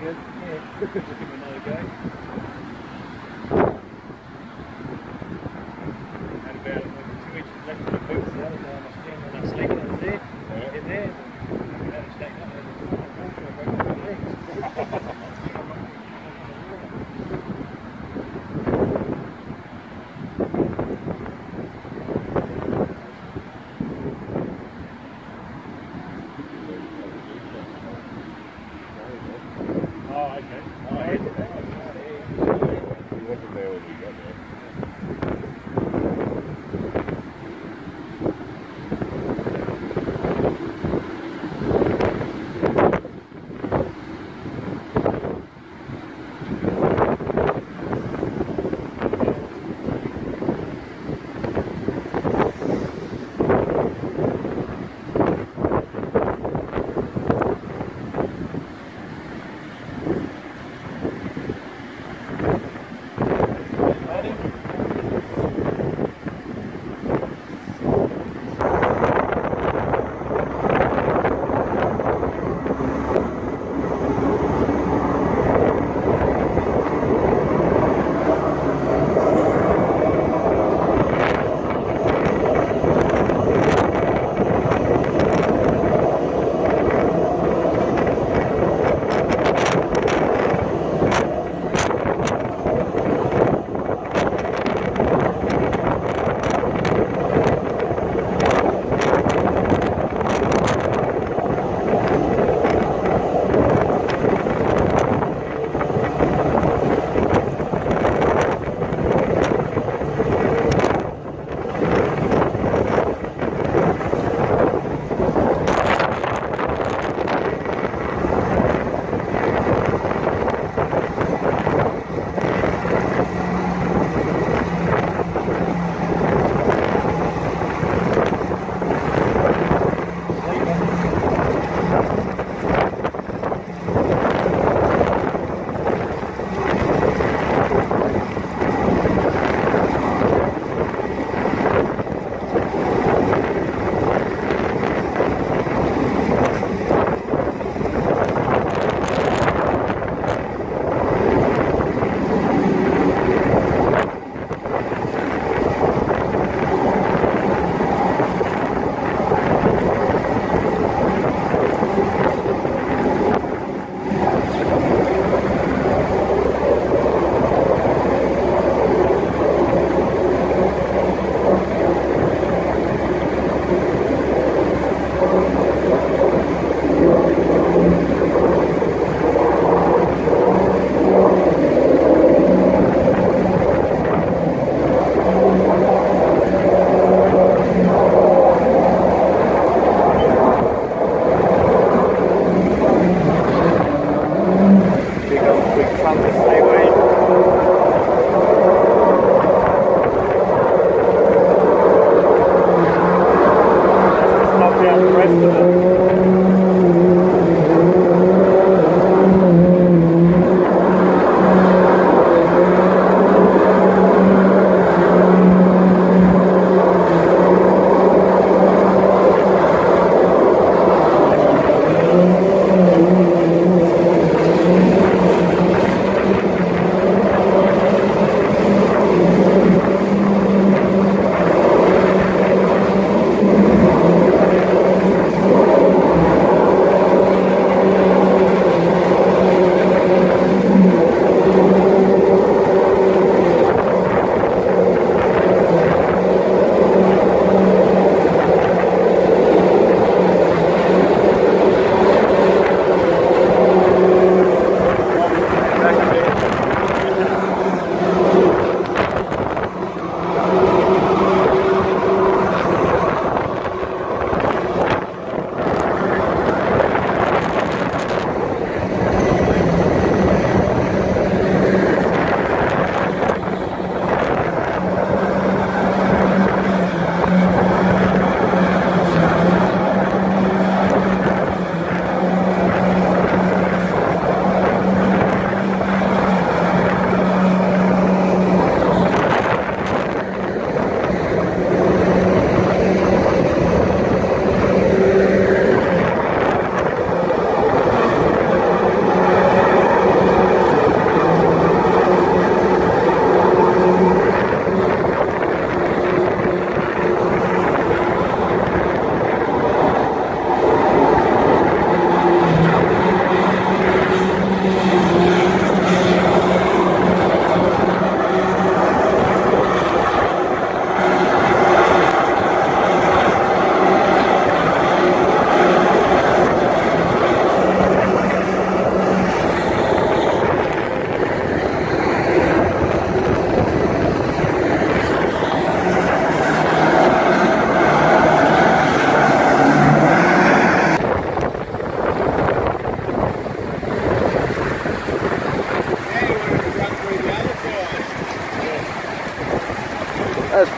good. Yeah. Just give it another go. Had about 2 inches left of the boots the other day on my stem when I was sleeping. That was it. Yeah. In there. That was stacked up there. I broke my legs. Oh, okay. Oh, I hit it. He wasn't there when we got there.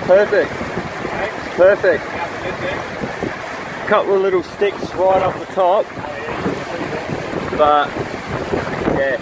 Perfect. Perfect. Couple of little sticks right off the top. But yeah.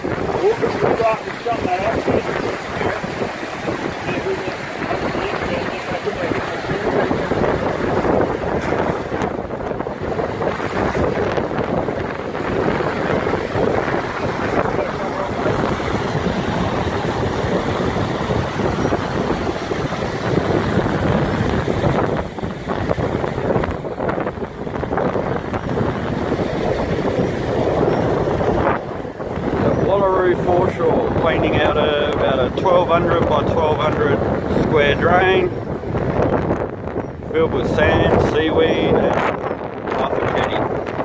Wallaroo foreshore, cleaning out about a 1200 by 1200 square drain, filled with sand, seaweed and jetty.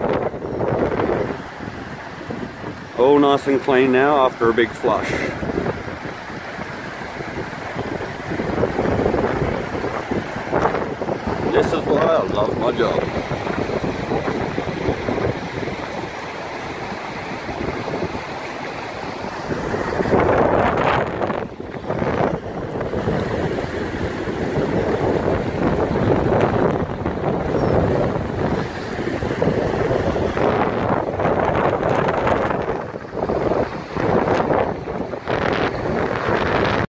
All nice and clean now after a big flush. This is why I love my job.